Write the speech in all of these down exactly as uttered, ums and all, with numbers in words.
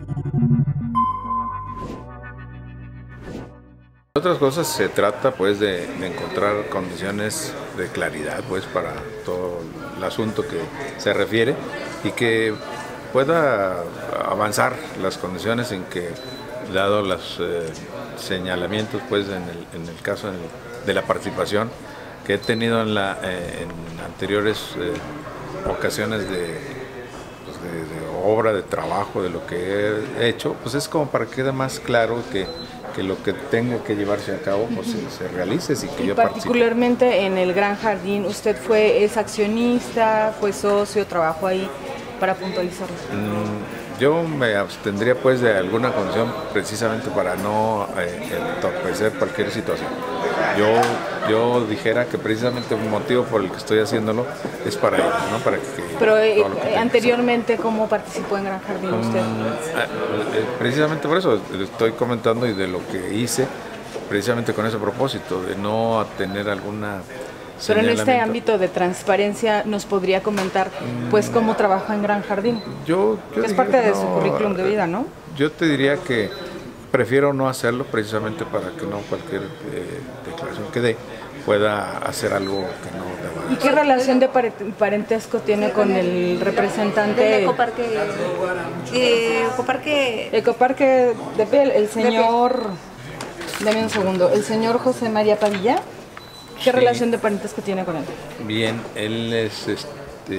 Otras cosas se trata pues de, de encontrar condiciones de claridad pues para todo el asunto que se refiere y que pueda avanzar las condiciones en que, dado los eh, señalamientos pues en el, en el caso de la participación que he tenido en, la, eh, en anteriores eh, ocasiones de, pues de, de obra, de trabajo, de lo que he hecho, pues es como para que quede más claro que que lo que tenga que llevarse a cabo pues se, se realice y que y yo particularmente participe. En el Gran Jardín, ¿usted fue es accionista, fue socio, trabajó ahí para puntualizarlo? Mm, yo me abstendría pues de alguna condición precisamente para no eh, entorpecer cualquier situación. Yo, yo dijera que precisamente un motivo por el que estoy haciéndolo es para ello, ¿no? Para que, Pero eh, que anteriormente, ¿cómo participó en Gran Jardín usted? Mm, precisamente por eso le estoy comentando y de lo que hice, precisamente con ese propósito, de no tener alguna... Pero en este ámbito de transparencia, ¿nos podría comentar pues cómo trabajó en Gran Jardín? Yo, yo que es parte de no, su currículum de vida, ¿no? Yo te diría que prefiero no hacerlo precisamente para que no cualquier eh, declaración que dé pueda hacer algo que no deba. ¿Y qué relación de parentesco tiene con el representante del Ecoparque? Eh, Ecoparque... Ecoparque de Piel, el señor... Dame un segundo, el señor José María Padilla. ¿Qué sí. relación de parentesco tiene con él? Bien, él es este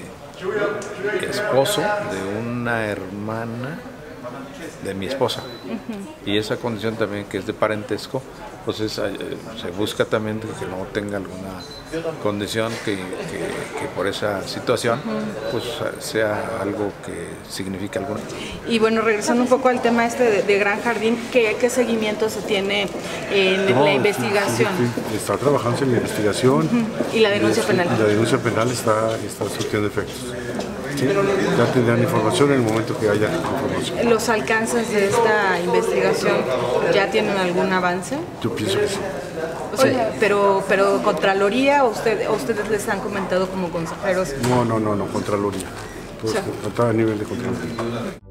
esposo de una hermana de mi esposa. Uh-huh. Y esa condición también que es de parentesco, pues es, eh, se busca también que no tenga alguna condición que, que, que por esa situación uh-huh. pues sea algo que signifique alguna. Y bueno, regresando un poco al tema este de, de Gran Jardín, ¿qué, qué seguimiento se tiene en no, la investigación? Sí, sí, sí. Está trabajando en la investigación. Uh-huh. ¿Y la denuncia y penal? Y la denuncia penal está, está surtiendo efectos. Sí, ya tendrán información en el momento que haya información. ¿Los alcances de esta investigación ya tienen algún avance? Yo pienso que sí. O sea, pero, pero Contraloría, o usted, ustedes les han comentado como consejeros. No, no, no, no, Contraloría. Todo o sea, está a nivel de Contraloría.